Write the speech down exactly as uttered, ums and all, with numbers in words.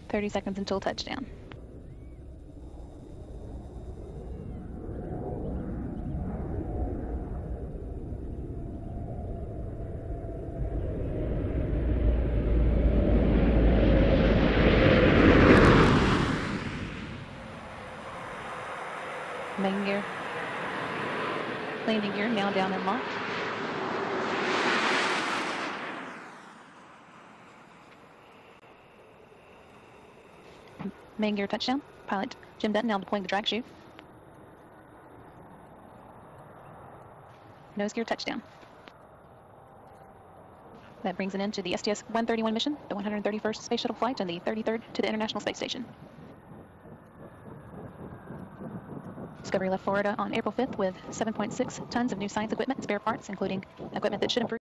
thirty seconds until touchdown. Main gear. Landing gear now down and locked. Main gear touchdown. Pilot Jim Dutton now deploying the drag chute. Nose gear touchdown. That brings an end to the S T S one thirty-one mission, the one hundred thirty-first Space Shuttle flight, and the thirty-third to the International Space Station. Discovery left Florida on April fifth with seven point six tons of new science equipment and spare parts, including equipment that should improve